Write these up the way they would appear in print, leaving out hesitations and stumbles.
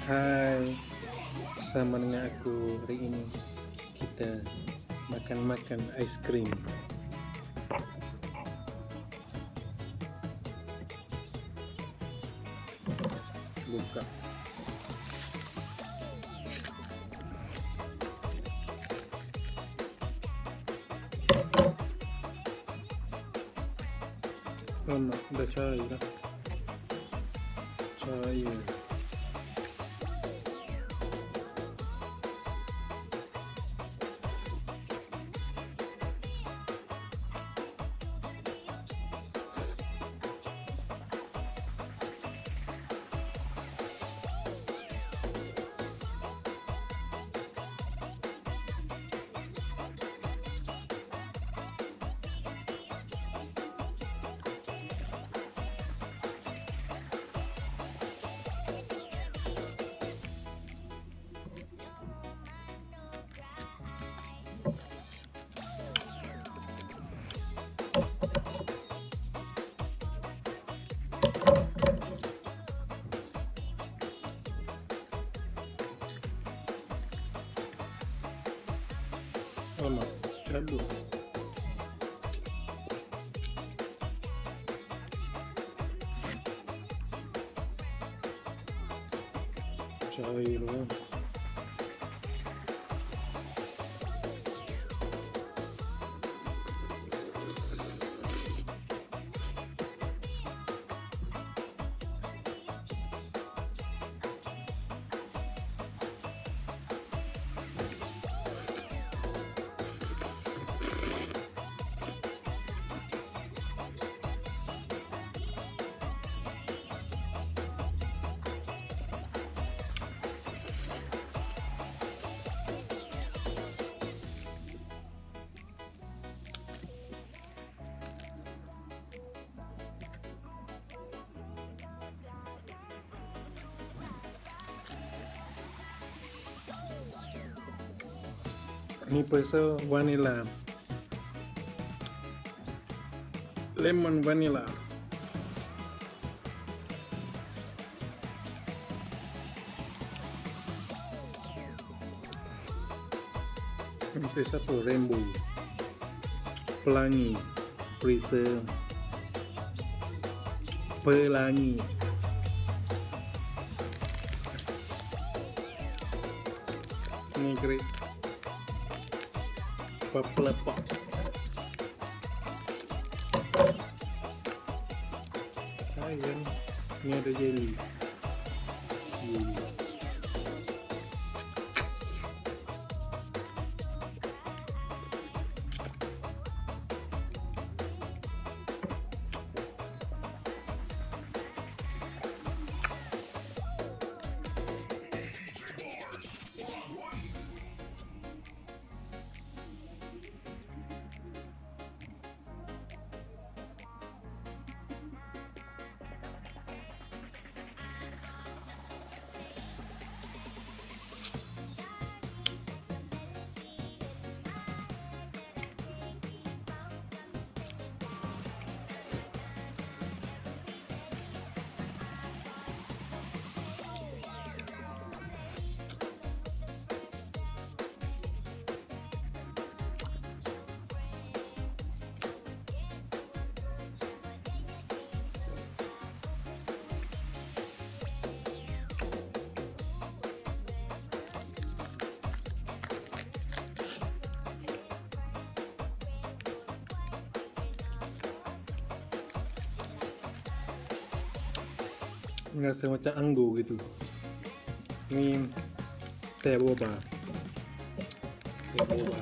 Hai, bersama dengan aku hari ini kita makan aiskrim. Buka. Lama, udah cair lah. Cair. Lama, aduh. Cair lah. Ini pasal vanilla, lemon vanilla. Ini pasal tu rainbow, pelangi, prism, pelangi. Ini great. Pelepak. Sayang, ini ada jelly. Rasa macam anggur gitu. Ini teh boba. Teh boba.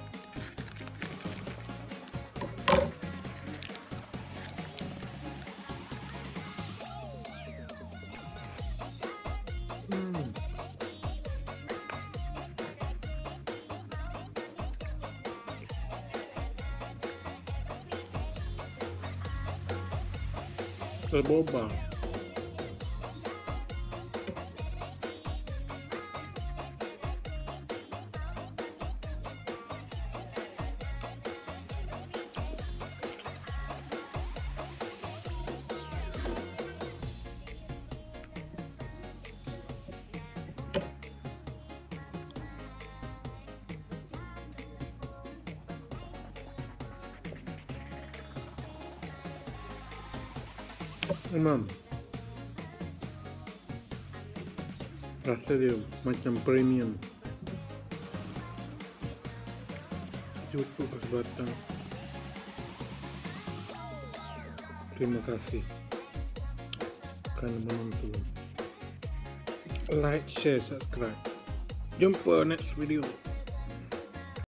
Teh boba. Memang rasa dia macam premium. Cukup kasih batang. Terima kasih kerana menonton. Like, share, subscribe. Jumpa next video.